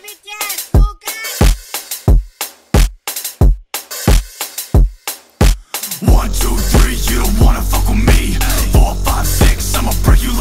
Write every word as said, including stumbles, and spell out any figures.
bitch ass, Luca. One, two, three, you don't wanna fuck with me. Four, five, six, I'ma break you